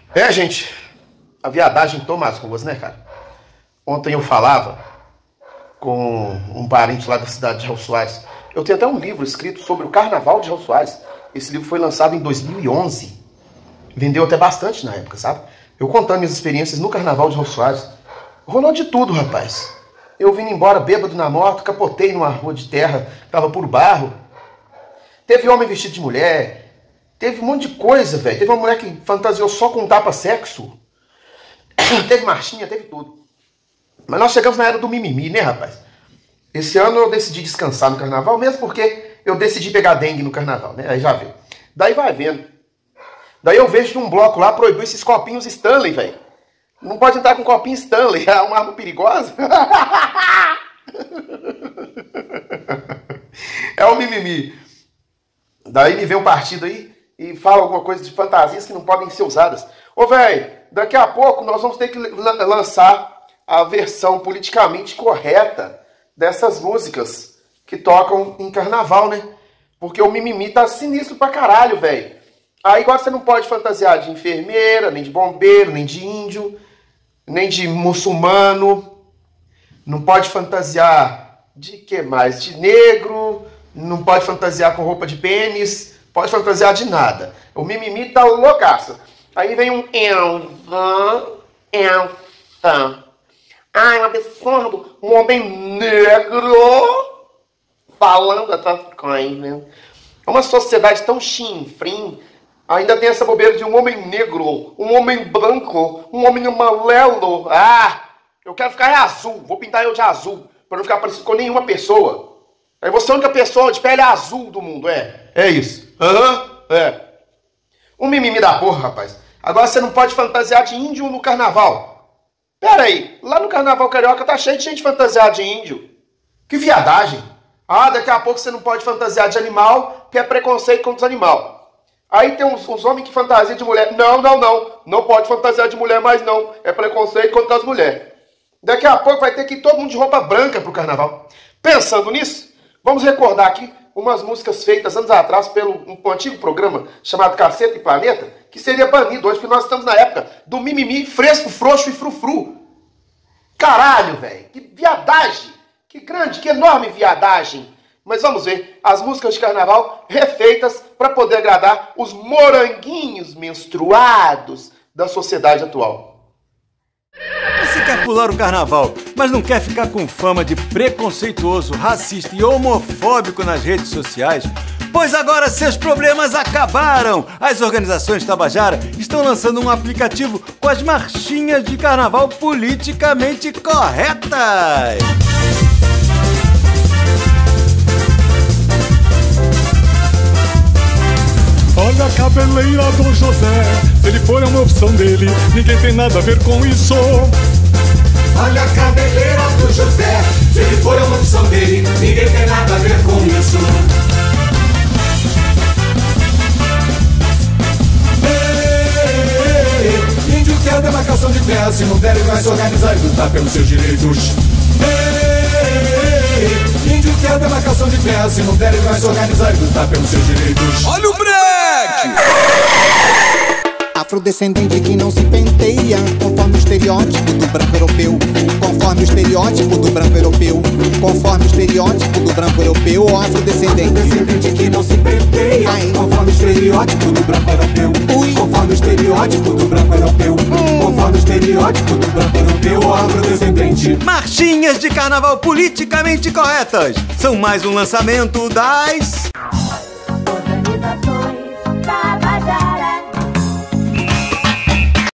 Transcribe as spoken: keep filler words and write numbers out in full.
É, gente, a viadagem toma as ruas, né, cara? Ontem eu falava com um parente lá da cidade de Raul Soares. Eu tenho até um livro escrito sobre o Carnaval de Raul Soares. Esse livro foi lançado em dois mil e onze. Vendeu até bastante na época, sabe? Eu contando minhas experiências no Carnaval de Raul Soares. Rolou de tudo, rapaz. Eu vim embora bêbado na moto, capotei numa rua de terra, tava por barro. Teve homem vestido de mulher. Teve um monte de coisa, velho. Teve uma mulher que fantasiou só com tapa-sexo. Teve marchinha, teve tudo. Mas nós chegamos na era do mimimi, né, rapaz? Esse ano eu decidi descansar no carnaval, mesmo porque eu decidi pegar dengue no carnaval, né? Aí já veio. Daí vai vendo. Daí eu vejo que um bloco lá proibiu esses copinhos Stanley, velho. Não pode entrar com copinho Stanley, é uma arma perigosa. É o mimimi. Daí me vê um partido aí e fala alguma coisa de fantasias que não podem ser usadas. Ô, velho, daqui a pouco nós vamos ter que lançar a versão politicamente correta dessas músicas que tocam em carnaval, né? Porque o mimimi tá sinistro pra caralho, velho. Aí agora você não pode fantasiar de enfermeira, nem de bombeiro, nem de índio, nem de muçulmano. Não pode fantasiar de que mais? De negro. Não pode fantasiar com roupa de pênis. Pode fantasiar de nada. O mimimi tá loucaço. Aí vem um enfant, enfant. Ai, um absurdo. Um homem negro falando atrás do coisa. É uma sociedade tão chinfrim. Ainda tem essa bobeira de um homem negro, um homem branco, um homem amarelo. Ah, eu quero ficar azul. Vou pintar eu de azul, para não ficar parecido com nenhuma pessoa. Aí você é a única pessoa de pele azul do mundo, é? É isso. Aham, uhum, é. Um mimimi da porra, rapaz. Agora você não pode fantasiar de índio no carnaval. Pera aí, lá no carnaval carioca tá cheio de gente fantasiada de índio. Que viadagem. Ah, daqui a pouco você não pode fantasiar de animal, que é preconceito contra os animais. Aí tem uns, uns homens que fantasiam de mulher. Não, não, não. Não pode fantasiar de mulher mais não. É preconceito contra as mulheres. Daqui a pouco vai ter que ir todo mundo de roupa branca pro carnaval. Pensando nisso, vamos recordar aqui umas músicas feitas anos atrás pelo um, um antigo programa chamado Caceta e Planeta, que seria banido hoje, porque nós estamos na época do mimimi fresco, frouxo e frufru. Caralho, velho. Que viadagem. Que grande, que enorme viadagem. Mas vamos ver as músicas de carnaval refeitas para poder agradar os moranguinhos menstruados da sociedade atual. Você quer pular o carnaval, mas não quer ficar com fama de preconceituoso, racista e homofóbico nas redes sociais? Pois agora seus problemas acabaram! As organizações Tabajara estão lançando um aplicativo com as marchinhas de carnaval politicamente corretas! Olha a cabeleira do José, se ele for é uma opção dele, ninguém tem nada a ver com isso. Olha a cabeleira do José, se ele for é uma opção dele, ninguém tem nada a ver com isso. Ei, ei, índio quer a demarcação de terra, se não der ele vai se organizar e lutar pelos seus direitos. Ei, índio quer a demarcação de terra, se não der ele vai se organizar e lutar pelos seus direitos. Olha o break! Afrodescendente que não se penteia, conforme o estereótipo do branco europeu. Conforme o estereótipo do branco europeu. Conforme o estereótipo do branco europeu. Ou afrodescendente. Afrodescendente que não se penteia, Ai. conforme o estereótipo do branco europeu. Ui. Conforme o estereótipo do branco europeu. Hum. Conforme o estereótipo do branco europeu. Ou afrodescendente. Marchinhas de carnaval politicamente corretas. São mais um lançamento das...